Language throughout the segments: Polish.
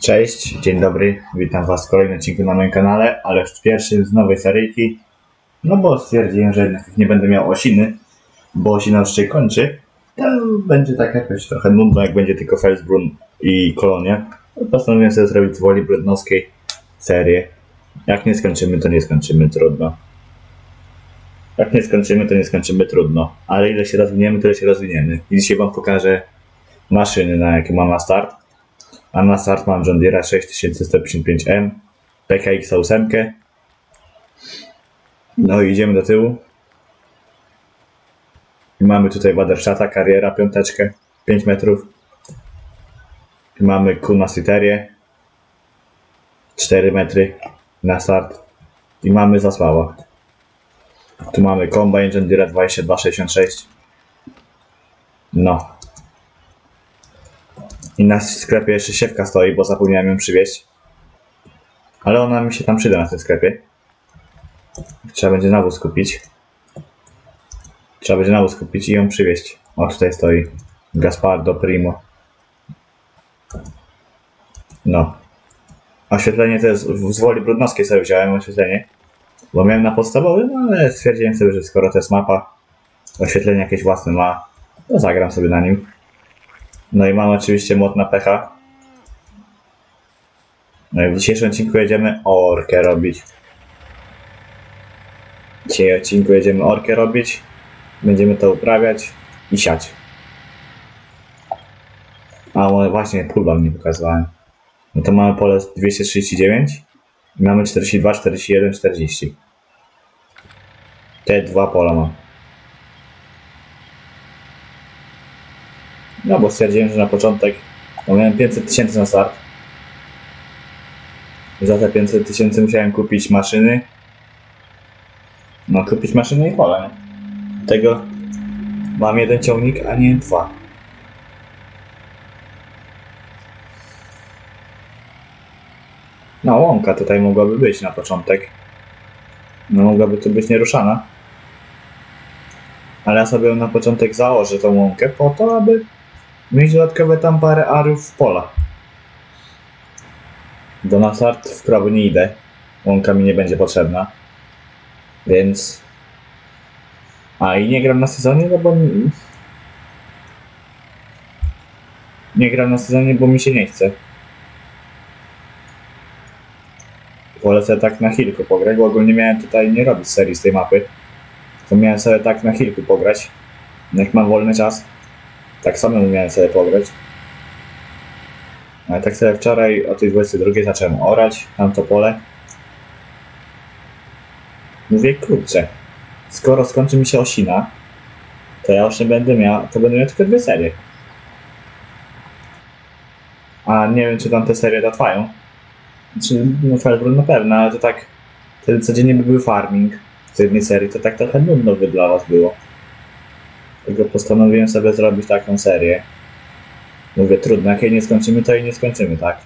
Cześć, dzień dobry, witam was w kolejnym odcinku na moim kanale, ale już pierwszym z nowej seryjki. No bo stwierdziłem, że jednak nie będę miał osiny, bo osina już się kończy. To będzie tak jakoś trochę nudno, jak będzie tylko Felsbrunn i Kolonia. Postanowiłem sobie zrobić z Woli Brodnowskiej serię. Jak nie skończymy, to nie skończymy, trudno. Jak nie skończymy, to nie skończymy, trudno. Ale ile się rozwiniemy, tyle się rozwiniemy. I dzisiaj wam pokażę maszyny, na jakie mam na start. A na start mam John Deere 6155M, PKX 8. No i idziemy do tyłu. I mamy tutaj Waderstata, Carriera, piąteczkę, 5 metrów. I mamy Kuna Citerię, 4 metry na start. I mamy Zasława. Tu mamy Combine John Deere 2266. No. I na sklepie jeszcze siewka stoi, bo zapomniałem ją przywieźć. Ale ona mi się tam przyda na tym sklepie. Trzeba będzie nawóz kupić. I ją przywieźć. O, tutaj stoi Gaspardo Primo. No. Oświetlenie to jest z Woli Brodnowskiej, sobie wziąłem oświetlenie. Bo miałem na podstawowym, ale stwierdziłem sobie, że skoro to jest mapa, oświetlenie jakieś własne ma, to zagram sobie na nim. No i mam oczywiście mod na pecha. No i w dzisiejszym odcinku jedziemy orkę robić. Będziemy to uprawiać i siać. A właśnie, pól nie pokazywałem. No to mamy pole 239 i mamy 42, 41, 40. Te dwa pola mam. No bo stwierdziłem, że na początek miałem 500 tysięcy na start. Za te 500 tysięcy musiałem kupić maszyny. No kupić maszyny i pole, nie? Tego mam jeden ciągnik, a nie dwa. No łąka tutaj mogłaby być na początek. No mogłaby tu być nieruszana. Ale ja sobie na początek założę tą łąkę po to, aby mieć dodatkowe tam parę arów w pola. Bo na start w prawo nie idę. Łąka mi nie będzie potrzebna. Więc... A i nie gram na sezonie, no bo... Nie gram na sezonie, bo mi się nie chce. Wolę sobie tak na chwilkę pograć, bo ogólnie miałem tutaj nie robić serii z tej mapy. To miałem sobie tak na chwilkę pograć. Jak mam wolny czas, tak samemu miałem sobie pograć. Ale tak sobie wczoraj o tej 22 zacząłem orać tamto pole. Mówię, kurczę, skoro skończy mi się osina, to ja już nie będę miał, to będę miał tylko 2 serie. A nie wiem, czy tam te serie trwają. Znaczy, no Felsbrunn na pewno, ale to tak, wtedy codziennie by był farming w jednej serii, to tak trochę nudno by dla was było. Dlatego postanowiłem sobie zrobić taką serię. Mówię, trudno, jak jej nie skończymy, to jej nie skończymy, tak?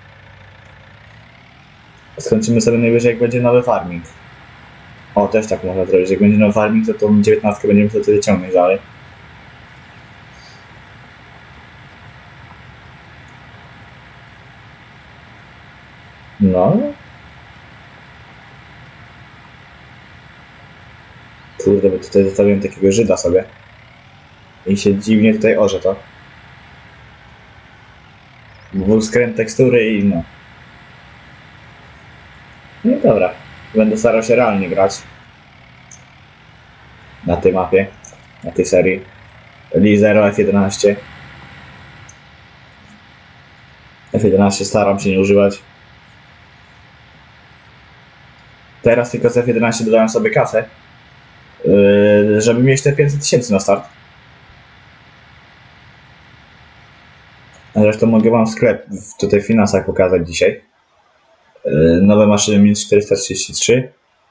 Skończymy sobie najwyżej, jak będzie nowy farming. O, też tak można zrobić, jak będzie nowy farming, to tą 19 będziemy sobie ciągnąć dalej. No. Kurde, bo tutaj zostawiłem takiego Żyda sobie. I się dziwnie tutaj orze to. Był skręt tekstury i no. No i dobra. Będę starał się realnie grać. Na tej mapie. Na tej serii. Li 0 F11. F11 staram się nie używać. Teraz tylko z F11 dodałem sobie kasę. Żeby mieć te 500 tysięcy na start. Zresztą mogę wam sklep tutaj w finansach pokazać dzisiaj. Nowe maszyny minus 433.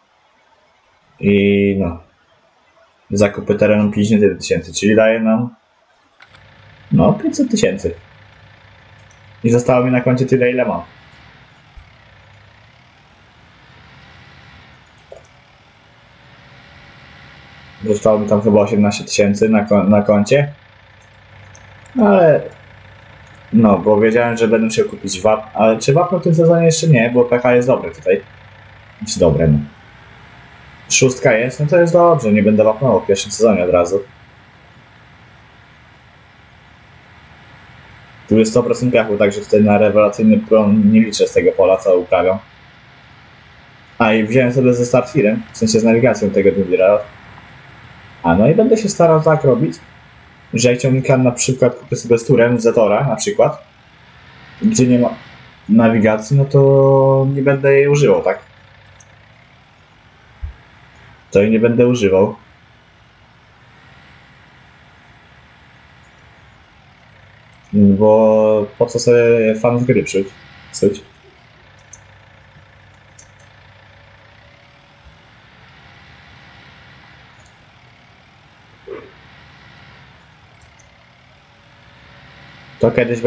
I no. Zakupy terenu 51 tysięcy, czyli daje nam no 500 tysięcy. I zostało mi na koncie tyle, ile mam. Zostało mi tam chyba 18 tysięcy na koncie. Ale No, bo wiedziałem, że będę musiał kupić wapno, ale czy wapno w tym sezonie jeszcze nie, bo PH jest dobre tutaj. Jest dobre, no. 6 jest, no to jest dobrze, nie będę wapnował w pierwszym sezonie od razu. Tu jest 100% piachu, także wtedy na rewelacyjny plon nie liczę z tego pola, co uprawiam. A i wziąłem sobie ze Startfirem, w sensie z nawigacją tego Dundira. A no i będę się starał tak robić, że jak ciągnika na przykład kupię sobie z turem z Zetora na przykład, gdzie nie ma nawigacji, no to nie będę jej używał, tak? To jej nie będę używał. Bo po co sobie fan z gry psuć? To kiedyś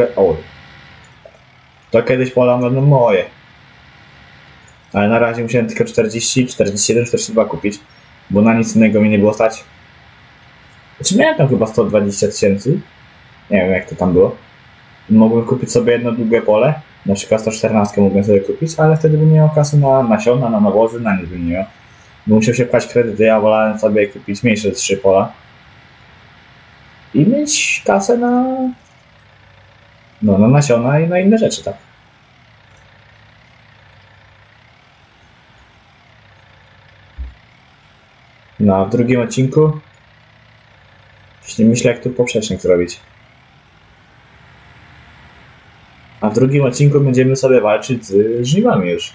to kiedyś pola będą moje. Ale na razie musiałem tylko 40, 47, 42 kupić, bo na nic innego mi nie było stać. Znaczy miałem tam chyba 120 000. Nie wiem jak to tam było. Mogłem kupić sobie jedno długie pole, na przykład 114 mogłem sobie kupić, ale wtedy bym nie miał kasy na nasiona, na nawozy, na nic bym nie miał. Bo musiał się pchać kredyty, ja wolałem sobie kupić mniejsze 3 pola. I mieć kasę na... No, na nasiona i na inne rzeczy, tak. No, a w drugim odcinku właśnie myślę, jak tu poprzecznik zrobić. A w drugim odcinku będziemy sobie walczyć z żniwami już.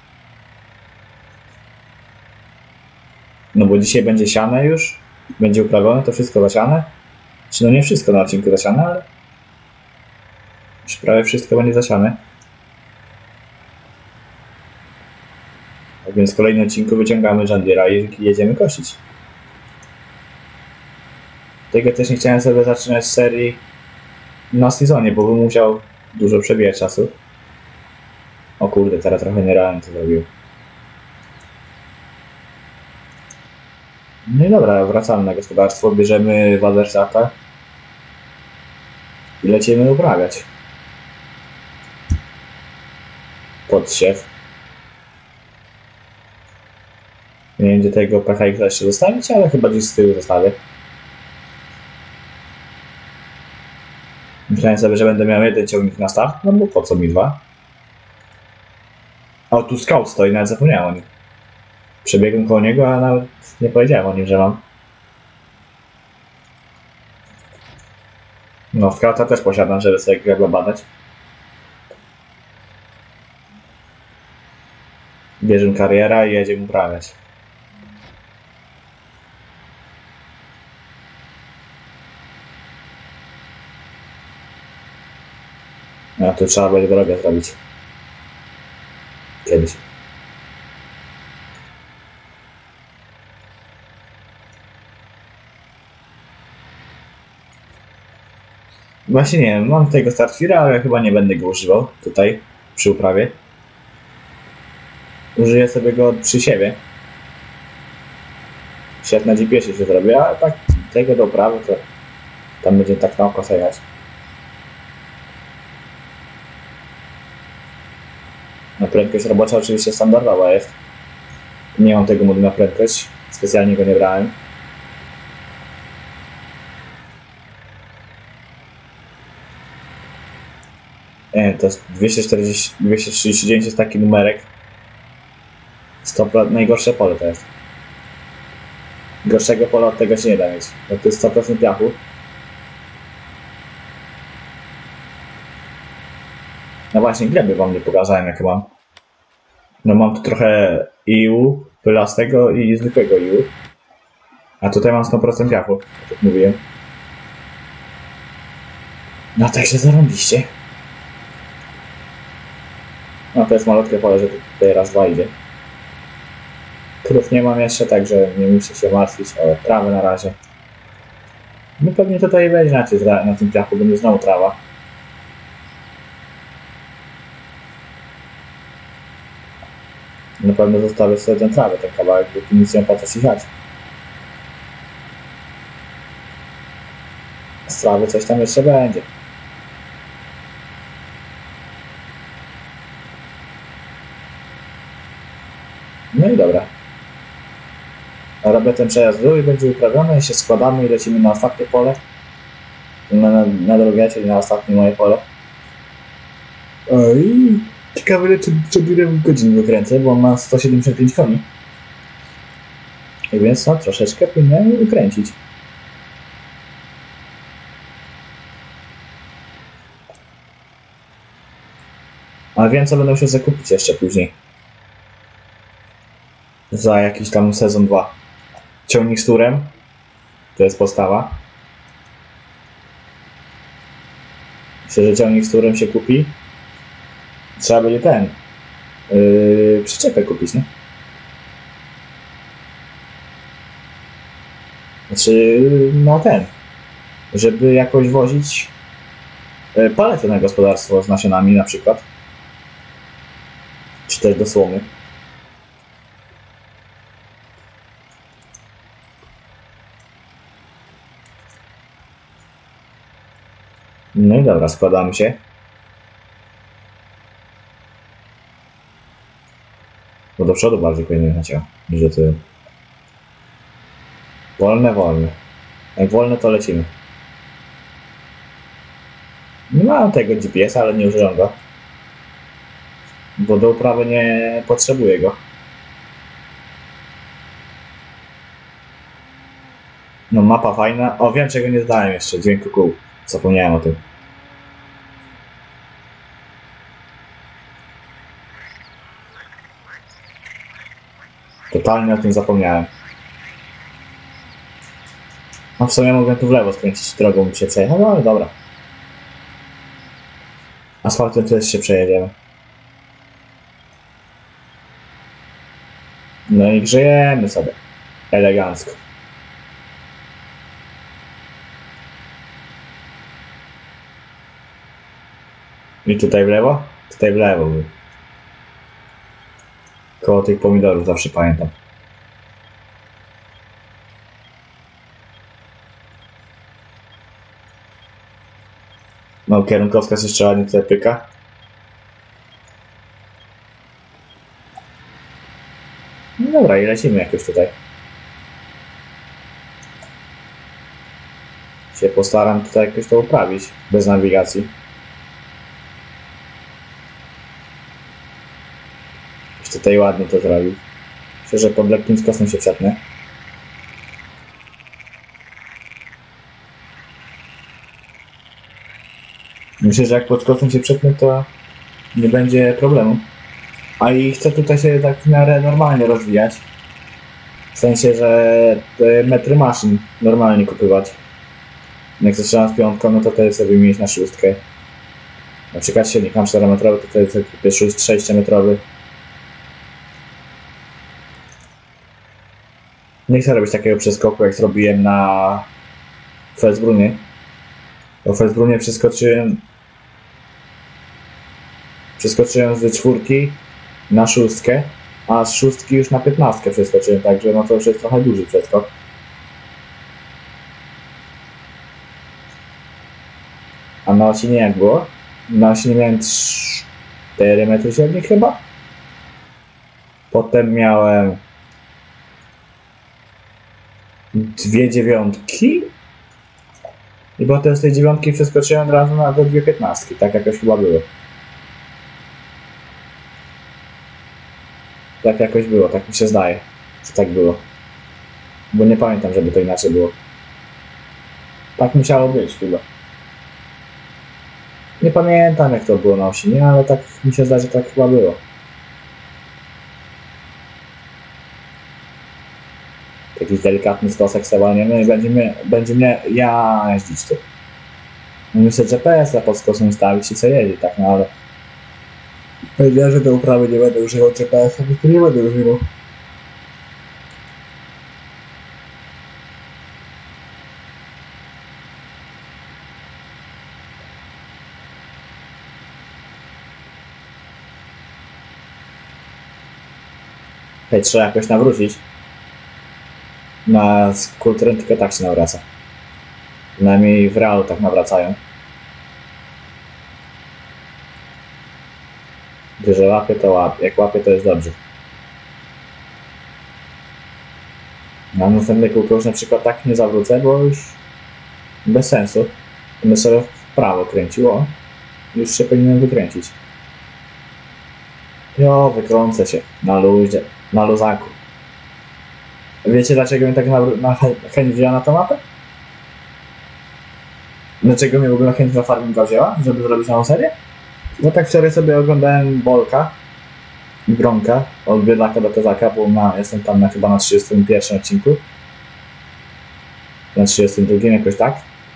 No bo dzisiaj będzie siane już, będzie uprawione, to wszystko zasiane. Czy no nie wszystko na odcinku zasiane, ale już prawie wszystko będzie zasiane. Tak więc w kolejnym odcinku wyciągamy John Deere'a i jedziemy kosić. Tego też nie chciałem sobie zaczynać z serii na sezonie, bo bym musiał dużo przebijać czasu. O kurde, teraz trochę nierealnie to zrobił. No i dobra, wracamy na gospodarstwo, bierzemy Wadersata i lecimy uprawiać. Podsiew. Nie wiem, gdzie tego PHX jeszcze zostawić, ale chyba gdzieś z tyłu zostawię. Myślałem sobie, że będę miał jeden ciągnik na start, no bo po co mi 2? O, tu Scout stoi, nawet zapomniałem o nim. Przebiegłem koło niego, a nawet nie powiedziałem o nim, że mam. No, Scouta też posiadam, żeby sobie grę badać. Bierzemy kariera i jedziemy uprawiać. A tu trzeba będzie drogę zrobić. Kiedyś. Właśnie nie wiem, mam tego Startfira, ale chyba nie będę go używał tutaj przy uprawie. Użyję sobie go przy siewie. Siew na GPS-ie się zrobi, a tak tego do uprawy to tam będzie tak na oko jechać. Na prędkość robocza oczywiście standardowa jest. Nie mam tego modu na prędkość, specjalnie go nie brałem. Nie, to jest 239 jest taki numerek. 100%, najgorsze pole to jest. Gorszego pola od tego się nie da mieć, bo to jest 100% piachu. No właśnie, gleby wam nie pokazałem jakie mam. No mam tu trochę iłu, pylastego i zwykłego iłu. A tutaj mam 100% piachu, tak jak mówiłem. No także zarąbiście. No to jest malutkie pole, że tutaj raz, dwa idzie. Krów nie mam jeszcze, także nie muszę się martwić o trawę na razie. No pewnie tutaj będzie na tym piachu, będzie znowu trawa. Na pewno zostawię sobie ten trawę, ten kawałek, bo tu nic nie opłaca sichać. Z trawy coś tam jeszcze będzie. No i dobra. Robię ten przejazd w dół i będzie uprawiony i się składamy i lecimy na ostatnie pole. Na drugie, czyli na ostatnie moje pole. Oj, ciekawe ile godzin wykręcę, bo on ma 175 koni. I więc no, troszeczkę powinien wykręcić. Ale wiem, co będę musiał zakupić jeszcze później. Za jakiś tam sezon 2. Ciągnik z turem. To jest podstawa. Myślę, że ciągnik z turem się kupi. Trzeba będzie ten. Przyczepę kupić, nie? Znaczy, no ten. Żeby jakoś wozić palety na gospodarstwo z nasionami na przykład. Czy też do słomy. No i dobra, składamy się. Bo do przodu bardziej powinien leciał, niż do tyłu. Wolne, wolne. Jak wolne, to lecimy. Nie mam tego GPS-a, ale nie używam go. Bo do uprawy nie potrzebuję go. No mapa fajna. O, wiem, czego nie dodałem jeszcze. Dźwięku kół. Zapomniałem o tym. Totalnie o tym zapomniałem. No w sumie mogę tu w lewo skręcić, drogą mi się przejechać, no ale dobra. Asfaltem też się przejedziemy. No i grzejemy sobie. Elegancko. I tutaj w lewo? Tutaj w lewo był. Koło tych pomidorów zawsze pamiętam. No, kierunkowskaz jeszcze ładnie tutaj pyka. No dobra, i lecimy jakoś tutaj. Się postaram tutaj jakoś to uprawić, bez nawigacji. Już tutaj ładnie to zrobił. Myślę, że pod lekkim skosem się przetnę. Myślę, że jak pod skosem się przetnę, to nie będzie problemu. A i chcę tutaj się tak w miarę normalnie rozwijać. W sensie, że te metry maszyn normalnie kupywać. Jak zaczynam z piątką, no to wtedy sobie mieć na szóstkę. Na przykład silnik mam 4-metrowy, to wtedy sobie kupię 6-metrowy. Nie chcę robić takiego przeskoku, jak zrobiłem na Felsbrunie. Bo w Felsbrunie przeskoczyłem z 4 na 6, a z 6 już na 15 przeskoczyłem, także no to już jest trochę duży przeskok. A na osinie jak było? Na osinie miałem 4 metry średnich chyba. Potem miałem 2 dziewiątki. I potem z tej 9 przeskoczyłem od razu na 2 15. Tak jakoś chyba było. Tak jakoś było, tak mi się zdaje, że tak było. Bo nie pamiętam, żeby to inaczej było. Tak musiało być chyba. Nie pamiętam, jak to było na osinie, ale tak mi się zdaje, że tak chyba było. Jakiś delikatny skosek stawalniemy i będzie mnie jeździć tu. No myślę, że GPS-a pod skosem stawić i co jedzie, tak, no ale... Powiedziałem, że do uprawy nie będę używał GPS-a, to nie będę używał. Tutaj trzeba jakoś nawrócić. Na kulturę tylko tak się nawraca. Przynajmniej w realu tak nawracają. Że łapie to łapie. Jak łapie to jest dobrze. Na następne kółko już na przykład tak nie zawrócę, bo już bez sensu. Będę sobie w prawo kręcił, o. Już się powinienem wykręcić. Jo, wykrącę się. Na luzie, na luzaku. Wiecie dlaczego mnie tak na chęć wzięła na tą mapę? Dlaczego mnie w ogóle chęć na farminga wzięła? Żeby zrobić nową serię? Bo tak wczoraj sobie oglądałem Bolka i Bronka od biedaka do kozaka, bo jestem tam chyba na 31 odcinku. Na 32 jakoś tak.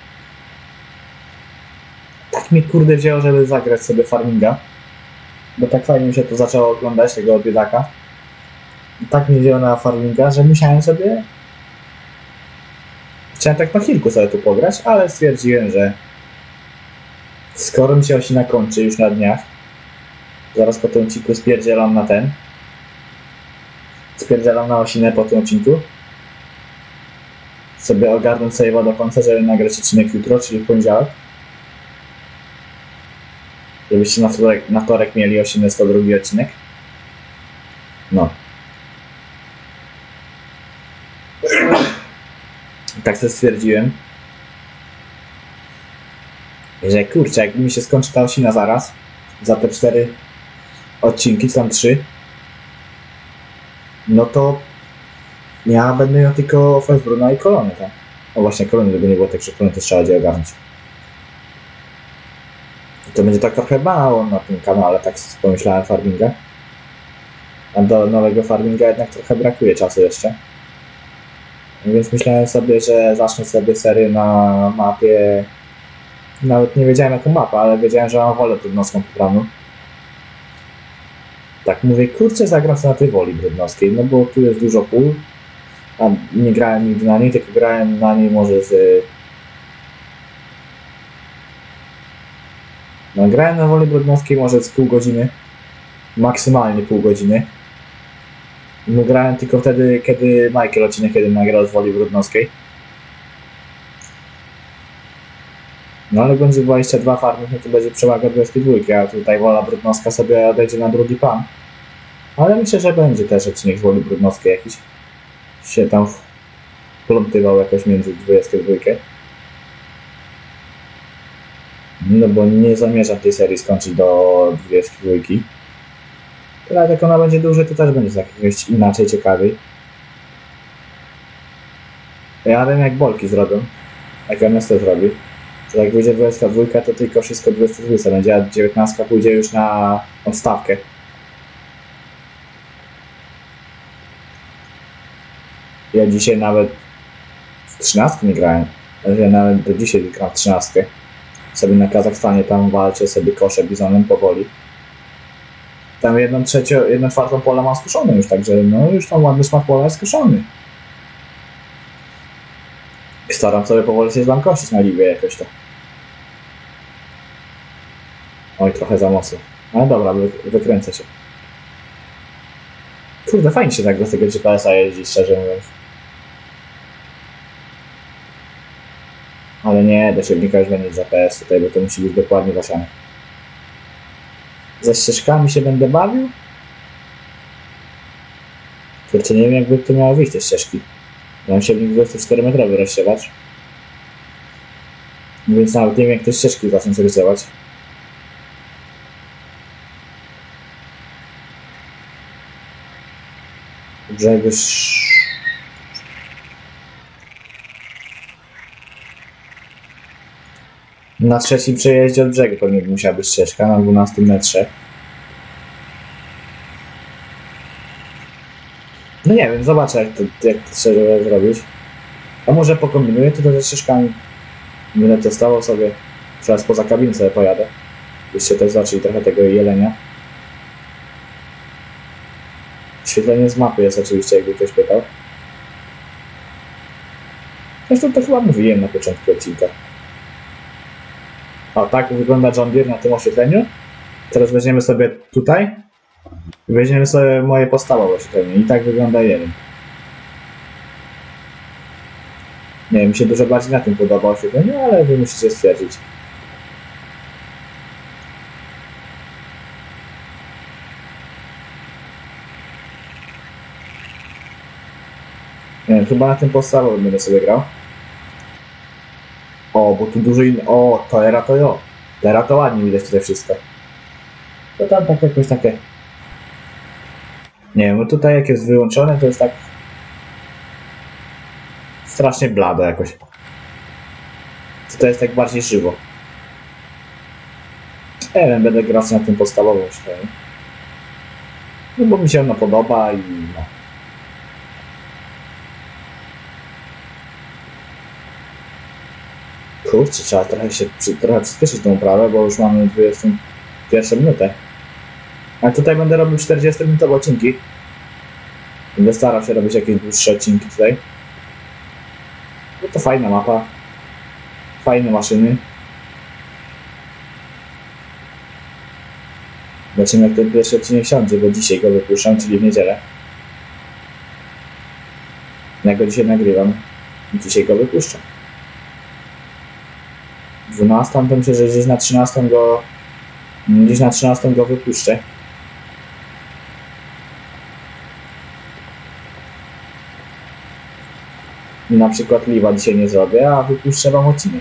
Tak mi kurde wzięło, żeby zagrać sobie farminga. Bo tak fajnie mi się to zaczęło oglądać, tego biedaka. I tak mi wzięło na farminga, że musiałem sobie... Chciałem tak na chwilku sobie tu pograć, ale stwierdziłem, że skoro mi się osina kończy już na dniach, zaraz po tym odcinku spierdzielam na ten. Spierdzielam na osinę po tym odcinku. Sobie ogarnąć save'a do końca, żeby nagrać odcinek jutro, czyli w poniedziałek. Żebyście na wtorek mieli osinę 102 odcinek. No. Tak sobie stwierdziłem, że kurczę, jak mi się skończy ta osina zaraz, za te 4 odcinki, tam 3, no to ja będę miał tylko Felsbruna i kolonię, tak? O właśnie, kolonię, żeby nie było tak, że kolonię to trzeba będzie ogarnąć. To będzie tak trochę mało na tym kanale, tak pomyślałem farminga. A do nowego farminga jednak trochę brakuje czasu jeszcze. Więc myślałem sobie, że zacznę sobie serię na mapie. Nawet nie wiedziałem jaką mapę, ale wiedziałem, że mam wolę brudnowską poprawną. Tak mówię, kurczę, zagram sobie na tej woli brudnowskiej, no bo tu jest dużo pól. A nie grałem nigdy na niej, tylko grałem na niej może z... No grałem na woli brudnowskiej może z pół godziny. Maksymalnie pół godziny. No grałem tylko wtedy, kiedy Michael odcinek jeden nagrał z woli brudnowskiej. No ale będzie 22 farmy, no to będzie przewaga 22, a tutaj wola brudnowska sobie odejdzie na drugi plan. Ale myślę, że będzie też odcinek z woli brudnowskiej jakiś. Się tam wplątywał jakoś między 22. No bo nie zamierzam tej serii skończyć do 22. Ale jak ona będzie dłużej, to też będzie z jakiegoś inaczej ciekawiej. Ja wiem jak Bolki zrobią. Jak Ernesto zrobi. To jak wyjdzie 22, to tylko wszystko 22 będzie, a 19 pójdzie już na odstawkę. Ja dzisiaj nawet w 13 nie grałem. Ja nawet do dzisiaj gram w 13. Sobie na Kazachstanie tam walczę, sobie koszę bizonem powoli. Tam 1/4 pola mam skuszone już, także no już tam ładny smak pola jest skuszony. Staram sobie powoli się zbankosić na ligę jakoś to. Oj, trochę za mocno. Ale dobra, wykręcę się. Kurde, fajnie się tak do tego GPS-a jeździ, szczerze mówiąc. Ale nie, do silnika już będzie GPS tutaj, bo to musi być dokładnie zasiane. Ze ścieżkami się będę bawił? Kurczę, nie wiem jakby to miało wyjść te ścieżki. Mam silnik 24 metrowy rozsiewać. Więc nawet nie wiem jak te ścieżki zacząć rysować. Brzegu... Na 3. przejeździe od brzegu pewnie musiała być ścieżka, na 12 metrze. No nie wiem, zobaczę jak to trzeba zrobić. A może pokombinuję to ze ścieżkami. Będę testował sobie. Teraz poza kabinę sobie pojadę. Byście też zobaczyli trochę tego jelenia. Świetlenie z mapy jest oczywiście, jakby ktoś pytał. Zresztą to chyba mówiłem na początku odcinka. O, tak wygląda John Deere na tym oświetleniu. Teraz weźmiemy sobie tutaj. I weźmiemy sobie moje podstawowe oświetlenie. I tak wygląda jeden. Nie wiem, mi się dużo bardziej na tym podoba oświetlenie, ale wy musicie stwierdzić. Nie wiem, chyba na tym podstawowym będę sobie grał. O, bo tu dużo innych... O, to era to jo. Teraz to ładnie widać tutaj wszystko. To tam tak jakoś takie... Nie wiem, bo tutaj jak jest wyłączone, to jest tak... strasznie blado jakoś. To jest tak bardziej żywo. Nie wiem, będę grał na tym podstawowym środku. No bo mi się ono podoba i no. Kurczę, trzeba trochę przyspieszyć tą uprawę, bo już mamy 21 minutę. Ale tutaj będę robił 40-minutowe odcinki. Będę starał się robić jakieś dłuższe odcinki tutaj. No to fajna mapa. Fajne maszyny. Zobaczymy, jak ten pierwszy odcinek siądzie, bo dzisiaj go wypuszczam, czyli w niedzielę. Ja go dzisiaj nagrywam. Dzisiaj go wypuszczam. 12 to myślę, że gdzieś na 13 go... Gdzieś na 13 go wypuszczę. I na przykład live'a dzisiaj nie zrobię, a wypuszczę wam odcinek.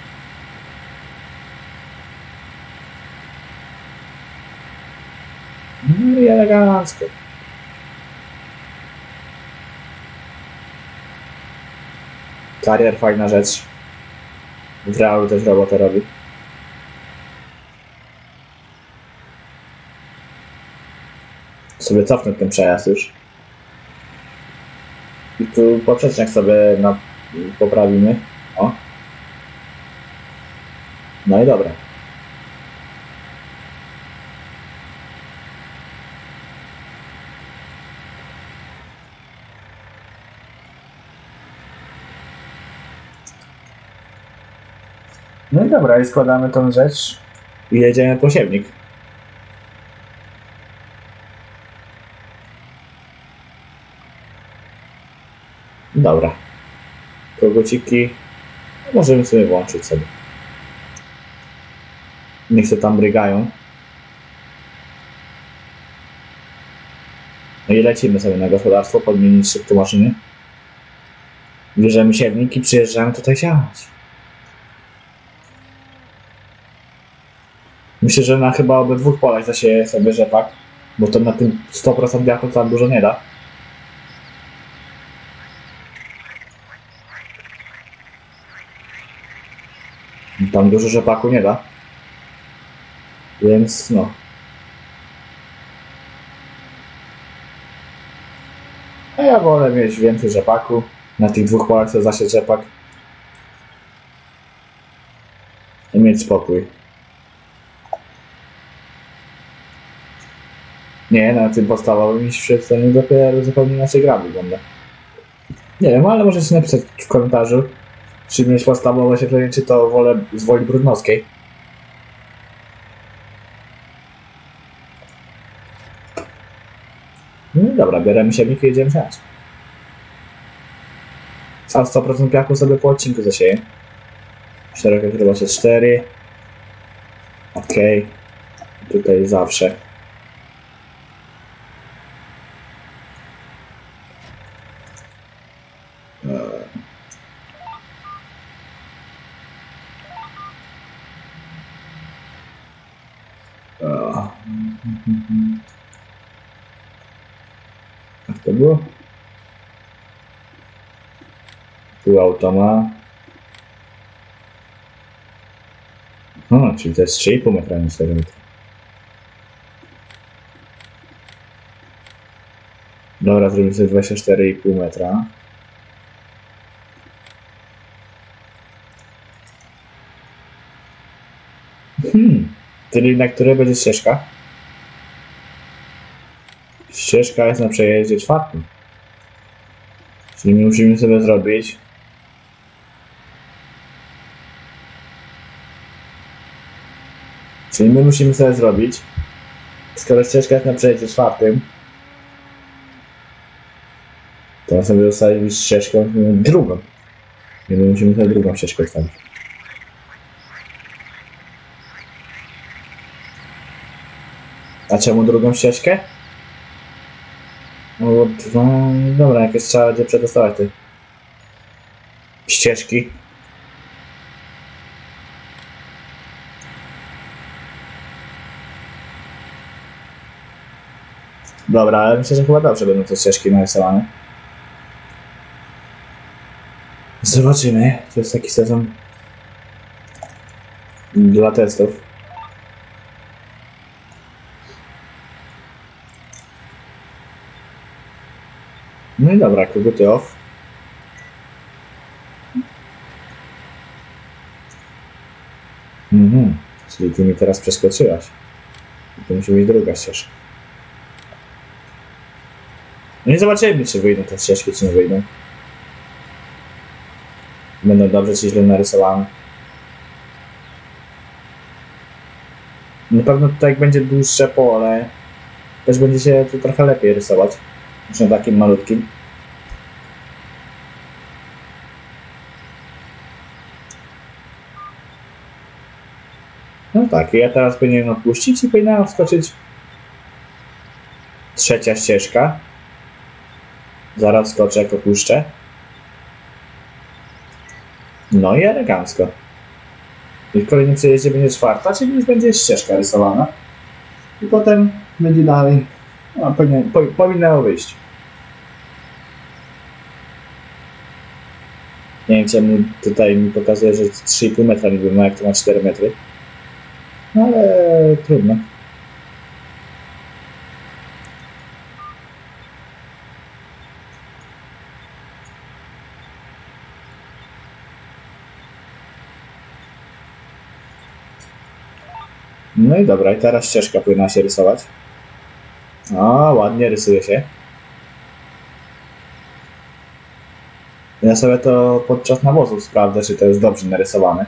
No i elegancko. Karier fajna rzecz. W realu też robotę robi. Sobie cofnę ten przejazd już. I tu poprzeczniak sobie poprawimy. O. No i dobra. No i dobra, i składamy tą rzecz i jedziemy po siewnik. Dobra. Kogociki możemy sobie włączyć sobie. Niech się tam brygają. No i lecimy sobie na gospodarstwo, podmienić szybko maszyny. Bierzemy siewnik i przyjeżdżamy tutaj siać. Myślę, że na chyba obydwu polach zasieję sobie rzepak, bo to na tym 100% biachu tam dużo nie da. Tam dużo rzepaku nie da. Więc no. A ja wolę mieć więcej rzepaku. Na tych dwóch polach chcę zasieć rzepak. I mieć spokój. Nie, na tym podstawowym mi się dopiero zupełnie inaczej gra wygląda. Nie wiem, ale możecie napisać w komentarzu, czy mieć podstawowe oświetlenie, czy to wolę z woli brudnowskiej. No dobra, bieremy siewnik i jedziemy siać. Sam 100% piachu sobie po odcinku zasieję. Szeroka chyba się 4. Ok. Tutaj zawsze. Jak to było? Tu automa. No, czyli to jest 3,5 metra, nie 4 metry. Dobra, zrobimy sobie 24,5 metra. Czyli na której będzie ścieżka? Ścieżka jest na przejeździe 4. Czyli my musimy sobie zrobić skoro ścieżka jest na przejeździe 4, to sobie ustawić ścieżkę drugą. I my musimy sobie drugą ścieżkę ustawić. A czemu drugą ścieżkę? No, dobra, jakieś trzeba będzie przetestować te ścieżki. Dobra, ale myślę, że chyba dobrze będą te ścieżki narysowane. Zobaczymy. To jest taki sezon dla testów. No i dobra, koguty off. Czyli ty mi teraz przeskoczyłaś. To musi być druga ścieżka. No i zobaczymy, czy wyjdą te ścieżki, czy nie wyjdą. Będą dobrze czy źle narysowane. Na pewno tutaj jak będzie dłuższe pole, też będzie się tu trochę lepiej rysować niż na takim malutkim. No tak, i ja teraz powinienem opuścić i powinienem wskoczyć trzecia ścieżka. Zaraz skoczę, jak opuszczę. No i elegancko. I w kolejnym przejeździe będzie czwarta, czyli już będzie ścieżka rysowana. I potem będzie dalej. No, powinno wyjść. Nie wiem, czemu tutaj mi pokazuje, że 3,5 metra niby ma, jak to ma 4 metry. No ale trudno. No i dobra, i teraz ścieżka powinna się rysować. O, ładnie rysuje się. Ja sobie to podczas nawozu sprawdzę, czy to jest dobrze narysowane.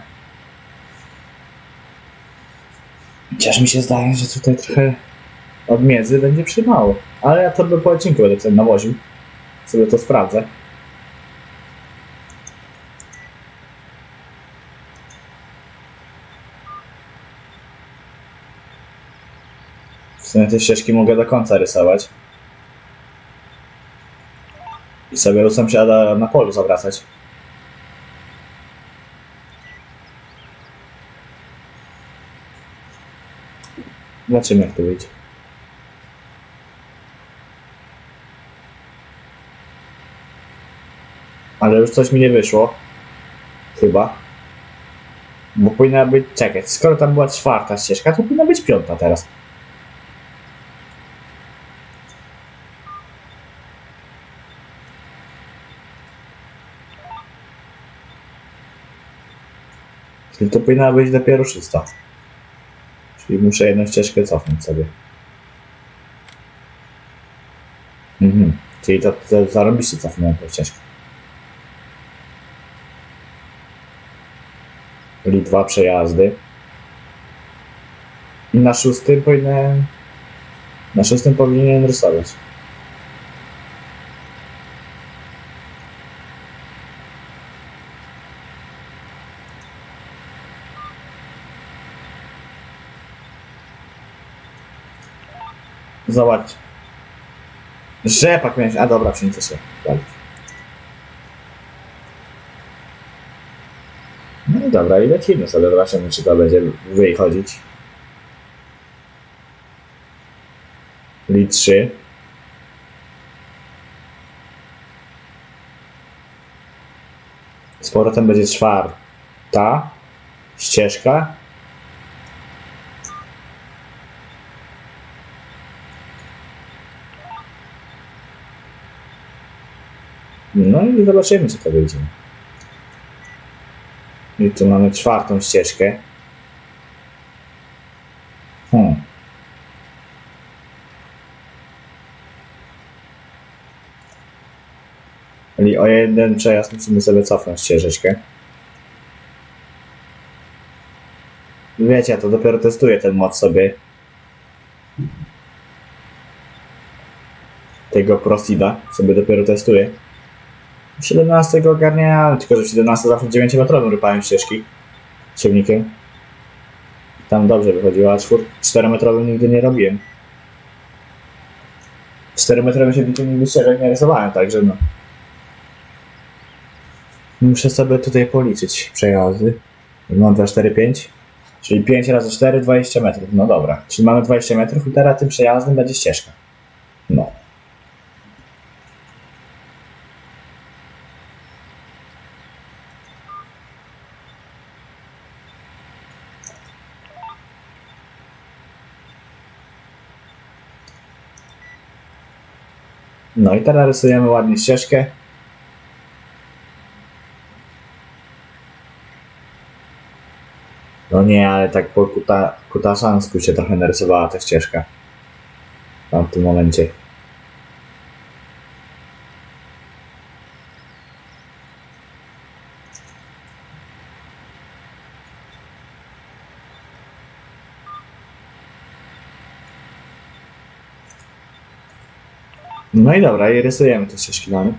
Chociaż mi się zdaje, że tutaj trochę od miedzy będzie przymało. Ale ja to po odcinku będę sobie nawoził. Sobie to sprawdzę. W sumie te ścieżki mogę do końca rysować. I sobie rusem się na polu zawracać. Zobaczymy, jak to wyjdzie. Ale już coś mi nie wyszło. Chyba. Bo powinna być... Czekaj, skoro tam była czwarta ścieżka, to powinna być piąta teraz. Czyli to powinna być dopiero szósta. Czyli muszę jedną ścieżkę cofnąć sobie. Czyli to zarobiście cofnąłem tę ścieżkę. Byli 2 przejazdy. I na szóstym powinienem rysować. Zobacz. Rzepak miałeś. A dobra, przyniosę się. No i dobra, i lecimy sobie. Zobaczymy, czy to będzie wychodzić. Li 3. Z powrotem będzie czwarta ścieżka. No i zobaczymy, co to wyjdzie. I tu mamy czwartą ścieżkę. Czyli o jeden przejazd musimy sobie cofnąć ścieżeczkę. Wiecie, ja to dopiero testuję ten mod sobie. Tego Prosida sobie dopiero testuję. 17 ogarniałem, tylko że w 17 zawsze 9-metrowym rypałem ścieżki ciągnikiem. Tam dobrze wychodziło, a 4-metrowym nigdy nie robiłem. 4-metrowy siewnikiem nigdy ścieżek nie rysowałem, także no. Muszę sobie tutaj policzyć przejazdy. Mam 2, 4, 5. Czyli 5 razy 4, 20 metrów. No dobra. Czyli mamy 20 metrów i teraz tym przejazdem będzie ścieżka. No. No i teraz rysujemy ładnie ścieżkę. No nie, ale tak po kutasansku się trochę narysowała ta ścieżka. Tam w tym momencie. No i dobra, i rysujemy te ścieżki dalej.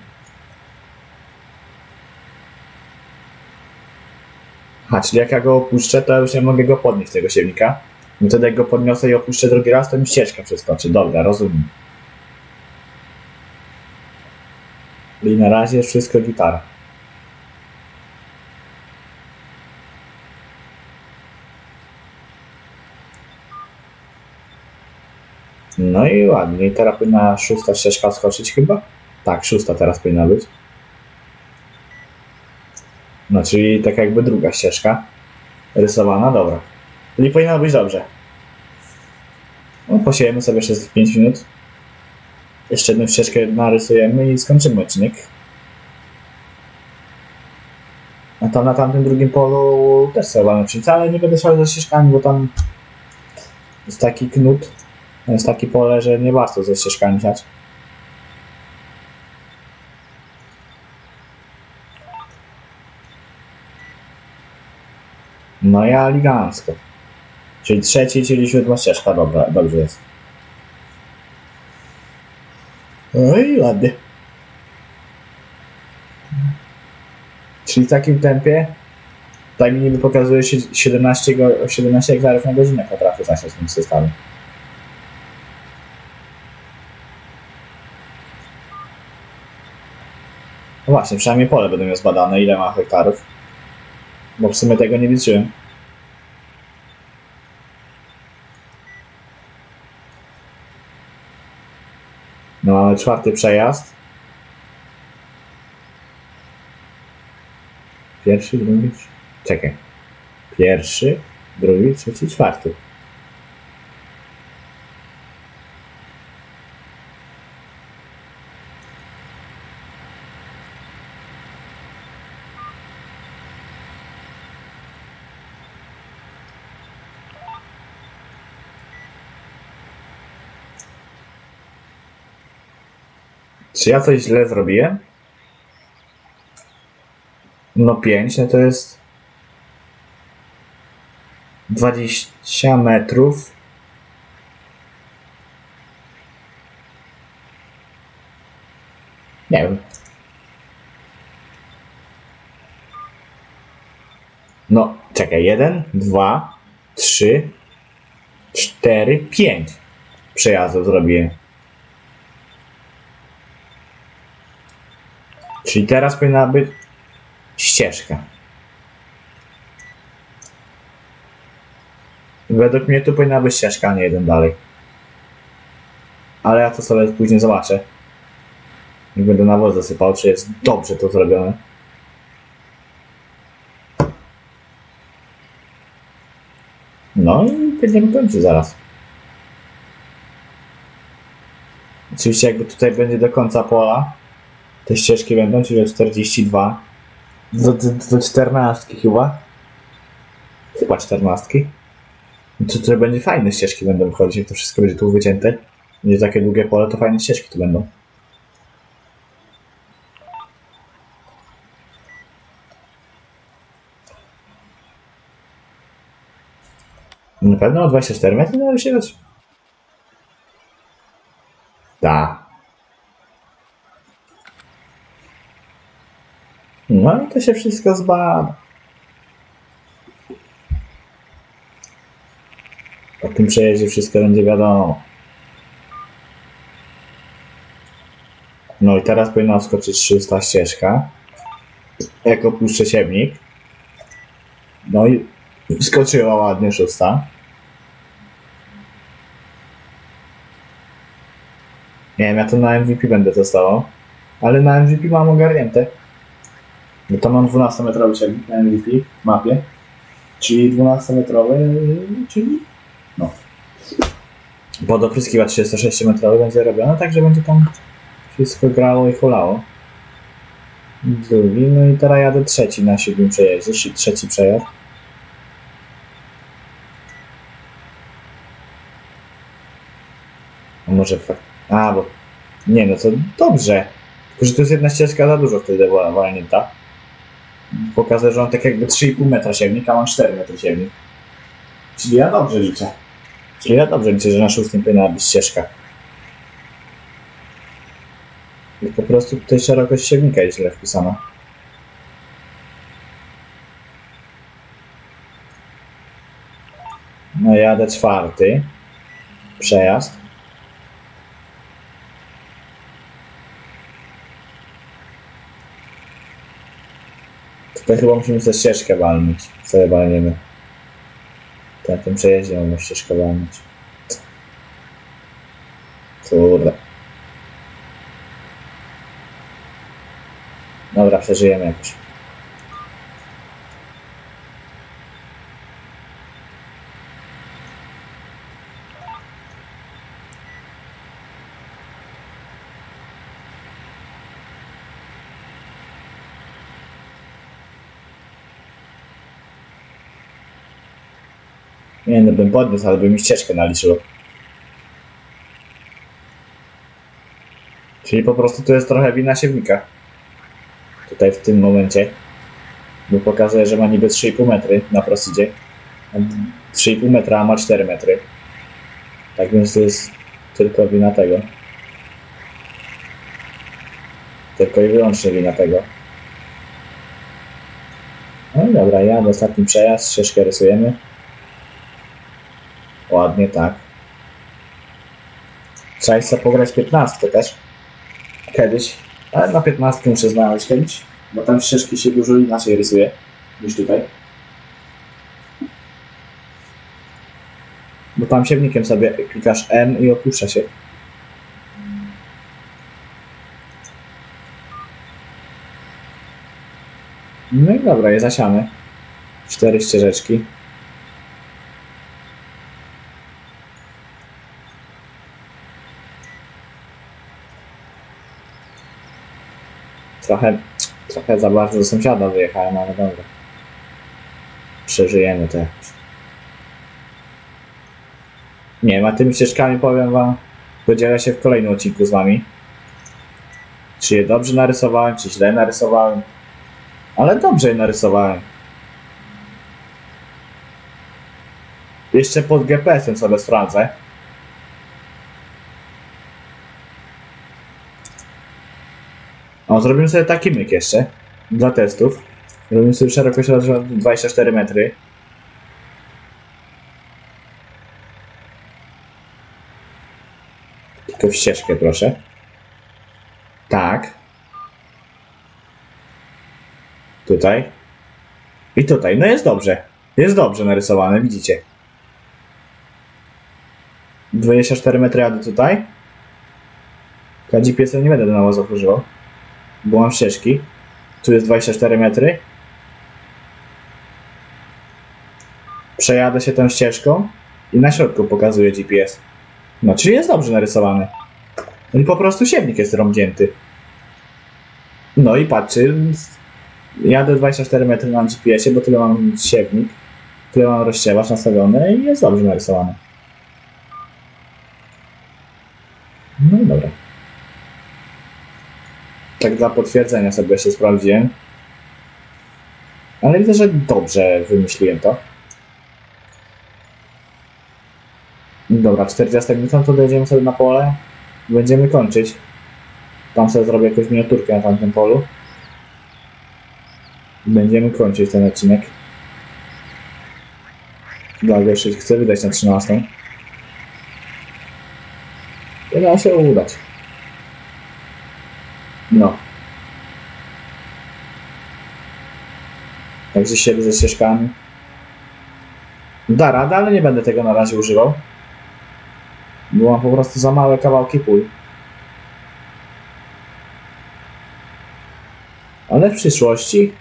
Czyli jak ja go opuszczę, to już nie mogę go podnieść, tego siewnika. I wtedy jak go podniosę i opuszczę drugi raz, to mi ścieżka przeskoczy. Dobra, rozumiem. I na razie jest wszystko gitara. No i ładnie. I teraz powinna 6. ścieżka skoczyć chyba? Tak, 6. teraz powinna być. No, czyli tak jakby druga ścieżka rysowana, dobra. Czyli powinno być dobrze. No, posiejemy sobie przez 5 minut. Jeszcze jedną ścieżkę narysujemy i skończymy odcinek. A tam na tamtym drugim polu też sobie mamy przyjść, ale nie będę szalał ze ścieżkami, bo tam jest taki knut, jest takie pole, że nie warto ze ścieżkami siać. No i elegancko. Czyli 3., czyli 7. ścieżka, dobra, dobrze jest. No i ładnie. Czyli w takim tempie, tutaj mi niby pokazuje 17 hektarów na godzinę potrafię zasiać tym systemem. No właśnie, przynajmniej pole będę miał zbadane, ile ma hektarów. Bo w sumie tego nie liczyłem. No mamy 4. przejazd. 1., 2. Czekaj. 1., 2., 3., 4. Czy ja coś źle zrobiłem? No 5, no to jest 20 metrów. Nie wiem. No, czekaj, 1, 2, 3, 4, 5 przejazdów zrobiłem. Czyli teraz powinna być ścieżka. Według mnie tu powinna być ścieżka, a nie jeden dalej. Ale ja to sobie później zobaczę. I będę nawóz zasypał, czy jest dobrze to zrobione. No i będziemy kończyć zaraz. Oczywiście jakby tutaj będzie do końca pola, te ścieżki będą, czyli od 42 do 14 chyba. Chyba 14. To tutaj będzie fajne ścieżki będą wychodzić, jak to wszystko będzie tu wycięte. Będzie takie długie pole, to fajne ścieżki tu będą. Na pewno o 24 metry należy się dać. Tak. No i to się wszystko zbada. Po tym przejeździe wszystko będzie wiadomo. No i teraz powinna wskoczyć 300 ścieżka. Jak opuszczę siewnik. No i skoczyła ładnie 600. Nie wiem, ja to na MVP będę testował. Ale na MVP mam ogarnięte. Bo to mam 12-metrowy siewnik na MVP w mapie. Czyli 12-metrowy, czyli no. Podopryskiwacz 36-metrowy będzie robione, tak że będzie tam wszystko grało i hulało. Drugi, no i teraz jadę trzeci na 7 przejeździe, trzeci przejazd. A może fakt... A, bo... Nie, no to dobrze. Tylko, że to jest jedna ścieżka za dużo wtedy była walnięta. Pokazuje, że on tak jakby 3,5 metra siewnik, a mam 4 metry siewnik. Czyli ja dobrze liczę. Że na 6 powinna być ścieżka. I po prostu tutaj szerokość siewnika jest źle wpisana. No jadę czwarty. Przejazd. Tutaj chyba musimy sobie ścieżkę walnąć. Sobie walniemy. Na tym przejeździe mamy ścieżkę walnąć. Kurde. Dobra, przeżyjemy jakoś. Nie no, bym podniósł, ale by mi ścieżkę naliczyło. Czyli po prostu to jest trochę wina siewnika. Tutaj w tym momencie. Bo pokazuje, że ma niby 3,5 metry na prostydzie. 3,5 metra, a ma 4 metry. Tak więc to jest tylko wina tego. Tylko i wyłącznie wina tego. No i dobra, ja ostatni przejazd, ścieżkę rysujemy. Ładnie, tak. Trzeba jeszcze pograć 15 też. Kiedyś. Ale na 15 muszę znaleźć kiedyś. Bo tam ścieżki się dużo inaczej rysuje niż tutaj. Bo tam siewnikiem sobie klikasz M i opuszcza się. No i dobra, jest zasiane. 4 ścieżeczki. Trochę za bardzo do sąsiada wyjechałem, ale dobra. Przeżyjemy to jakoś. Nie wiem, a tymi ścieżkami powiem wam, podzielę się w kolejnym odcinku z wami. Czy je dobrze narysowałem, czy źle narysowałem. Ale dobrze je narysowałem. Jeszcze pod GPS-em sobie sprawdzę. O, zrobimy sobie taki myk jeszcze. Dla testów. Robimy sobie szerokość 24 metry. Tylko w ścieżkę, proszę. Tak. Tutaj. I tutaj. No jest dobrze. Jest dobrze narysowane, widzicie. 24 metry jadę tutaj. Ja GPS-em nie będę na was używał. Bo mam ścieżki. Tu jest 24 metry. Przejadę się tą ścieżką i na środku pokazuje GPS. No, czyli jest dobrze narysowany. No i po prostu siewnik jest rąbnięty. No i patrzy. Jadę 24 metry na GPS-ie, bo tyle mam siewnik. Tyle mam rozścielacz nastawiony i jest dobrze narysowany. No i dobra. Tak dla potwierdzenia sobie się sprawdziłem. Ale widzę, że dobrze wymyśliłem to. Dobra, 40 minut to dojedziemy sobie na pole. Będziemy kończyć. Tam sobie zrobię jakąś miniaturkę na tamtym polu. Będziemy kończyć ten odcinek. Dobra, jeszcze chcę wydać na 13. I da się udać. No. Także się ze ścieżkami. Da radę, ale nie będę tego na razie używał. Bo mam po prostu za małe kawałki pól. Ale w przyszłości...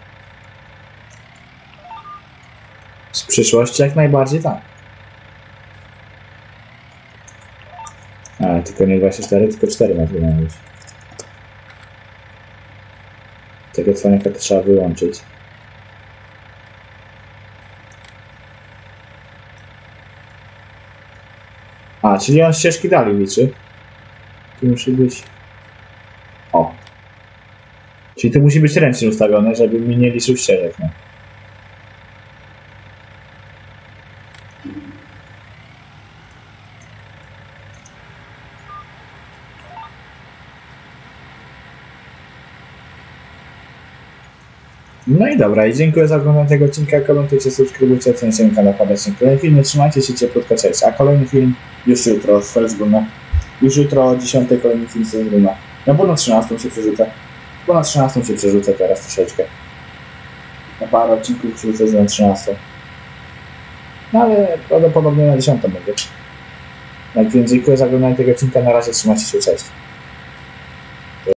W przyszłości jak najbardziej tak. Ale tylko nie 24, tylko 4 metry mają być. Tego cwaniaka trzeba wyłączyć. A, czyli on ścieżki dalej liczy. Tu musi być... O. Czyli to musi być ręcznie ustawione, żeby mi nie liczył ścieżek, no. No i dobra, i dziękuję za oglądanie tego odcinka. Komentujcie, subskrybujcie, oceniajcie kanał, padajcie kolejne filmy. Trzymajcie się cieplutko, cześć. A kolejny film już jutro z Felsbrunna. Już jutro o 10 kolejny film z Felsbrunna. No bo na 13 się przerzucę. Bo na 13 się przerzucę teraz troszeczkę. Na parę odcinków przerzucę na 13. No ale prawdopodobnie na 10 będzie. Tak więc dziękuję za oglądanie tego odcinka. Na razie trzymajcie się, cześć.